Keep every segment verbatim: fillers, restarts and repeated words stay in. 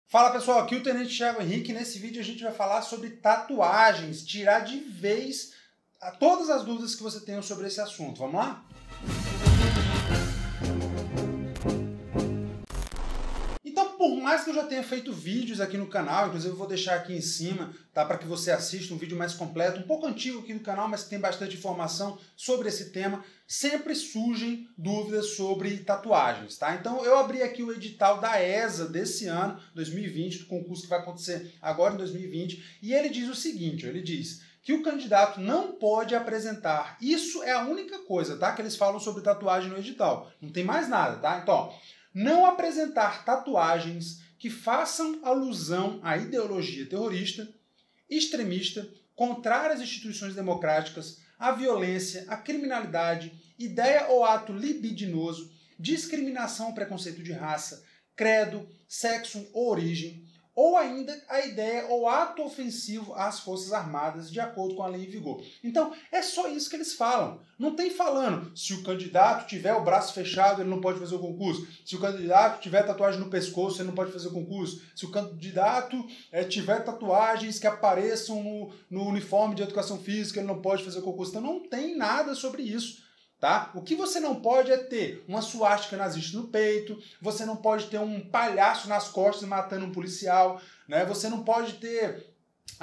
Fala pessoal, aqui o Tenente Thiago Henrique. Nesse vídeo a gente vai falar sobre tatuagens, tirar de vez todas as dúvidas que você tenha sobre esse assunto. Vamos lá? Então, por mais que eu já tenha feito vídeos aqui no canal, inclusive eu vou deixar aqui em cima, tá, para que você assista um vídeo mais completo, um pouco antigo aqui no canal, mas que tem bastante informação sobre esse tema, sempre surgem dúvidas sobre tatuagens, tá? Então eu abri aqui o edital da E S A desse ano, dois mil e vinte, do concurso que vai acontecer agora em dois mil e vinte, e ele diz o seguinte, ele diz que o candidato não pode apresentar, isso é a única coisa, tá, que eles falam sobre tatuagem no edital, não tem mais nada, tá? Então, ó, não apresentar tatuagens que façam alusão à ideologia terrorista, extremista, contrária às instituições democráticas, à violência, à criminalidade, ideia ou ato libidinoso, discriminação ou preconceito de raça, credo, sexo ou origem, ou ainda a ideia ou ato ofensivo às Forças Armadas, de acordo com a lei em vigor. Então, é só isso que eles falam. Não tem falando, se o candidato tiver o braço fechado, ele não pode fazer o concurso. Se o candidato tiver tatuagem no pescoço, ele não pode fazer o concurso. Se o candidato é, tiver tatuagens que apareçam no, no uniforme de educação física, ele não pode fazer o concurso. Então, não tem nada sobre isso. Tá? O que você não pode é ter uma suástica nazista no peito, você não pode ter um palhaço nas costas matando um policial, né? Você não pode ter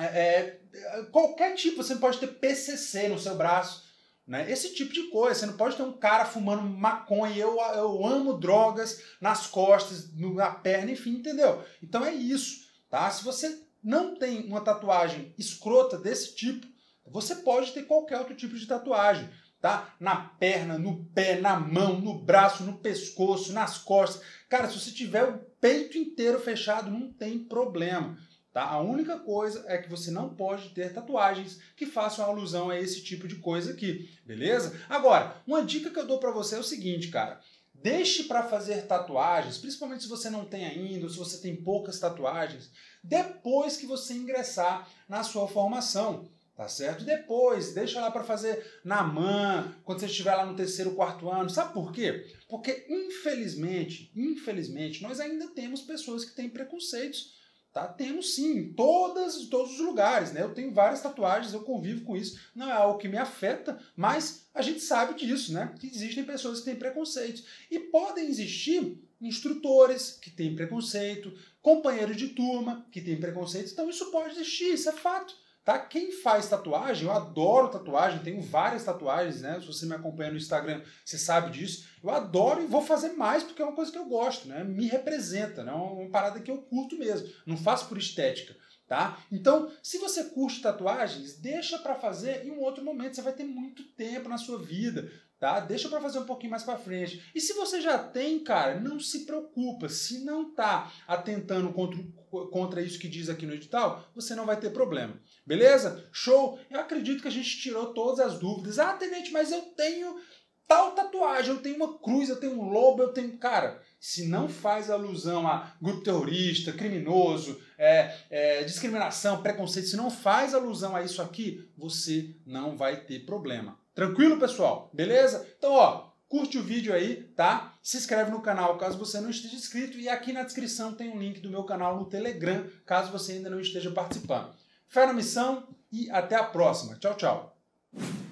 é, qualquer tipo, você não pode ter P C C no seu braço, né? Esse tipo de coisa, você não pode ter um cara fumando maconha, eu, eu amo drogas nas costas, na perna, enfim, entendeu? Então é isso, tá? Se você não tem uma tatuagem escrota desse tipo, você pode ter qualquer outro tipo de tatuagem. Tá? Na perna, no pé, na mão, no braço, no pescoço, nas costas. Cara, se você tiver o peito inteiro fechado, não tem problema. Tá? A única coisa é que você não pode ter tatuagens que façam alusão a esse tipo de coisa aqui, beleza? Agora, uma dica que eu dou pra você é o seguinte, cara. Deixe para fazer tatuagens, principalmente se você não tem ainda, ou se você tem poucas tatuagens, depois que você ingressar na sua formação. Tá certo? Depois, deixa lá para fazer na mão, quando você estiver lá no terceiro, quarto ano. Sabe por quê? Porque, infelizmente, infelizmente, nós ainda temos pessoas que têm preconceitos. Tá? Temos sim, em todas, todos os lugares. Né? Eu tenho várias tatuagens, eu convivo com isso. Não é algo que me afeta, mas a gente sabe disso, né? Que existem pessoas que têm preconceitos. E podem existir instrutores que têm preconceito, companheiros de turma que têm preconceito. Então isso pode existir, isso é fato. Tá? Quem faz tatuagem, eu adoro tatuagem, tenho várias tatuagens, né? Se você me acompanha no Instagram, você sabe disso. Eu adoro e vou fazer mais porque é uma coisa que eu gosto, né? Me representa, né? É uma parada que eu curto mesmo, não faço por estética, tá? Então, se você curte tatuagens, deixa pra fazer em um outro momento, você vai ter muito tempo na sua vida, tá? Deixa pra fazer um pouquinho mais pra frente. E se você já tem, cara, não se preocupa, se não tá atentando contra, contra isso que diz aqui no edital, você não vai ter problema. Beleza? Show? Eu acredito que a gente tirou todas as dúvidas. Ah, Tenente, mas eu tenho tal tatuagem, eu tenho uma cruz, eu tenho um lobo, eu tenho... Cara, se não faz alusão a grupo terrorista, criminoso, é, é, discriminação, preconceito, se não faz alusão a isso aqui, você não vai ter problema. Tranquilo, pessoal? Beleza? Então, ó, curte o vídeo aí, tá? Se inscreve no canal caso você não esteja inscrito e aqui na descrição tem um link do meu canal no Telegram, caso você ainda não esteja participando. Fé na missão e até a próxima. Tchau, tchau.